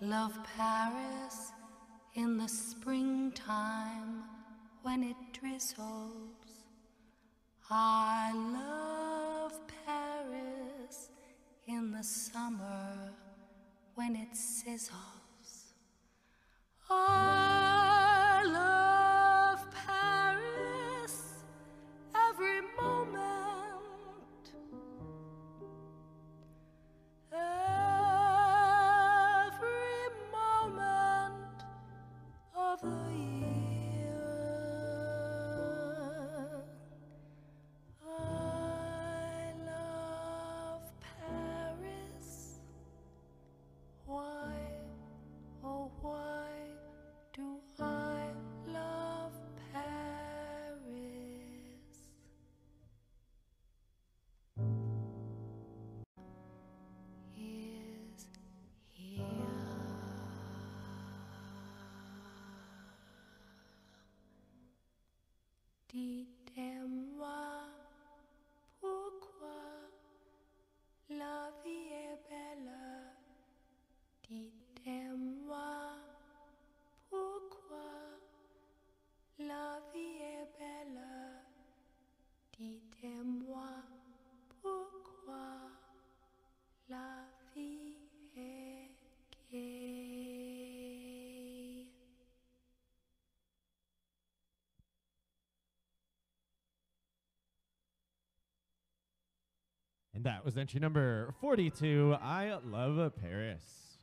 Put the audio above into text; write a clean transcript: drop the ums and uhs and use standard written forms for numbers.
love Paris in the springtime when it drizzles. I love Paris in the summer when it sizzles. I love Paris every moment, every moment of the year. I love Paris. Why, oh why do I love Paris? Is here. Dites-moi pourquoi la vie est belle. Dites-moi pourquoi la vie est belle. Dites-moi pourquoi la vie est gaie. And that was entry number 42, I Love Paris.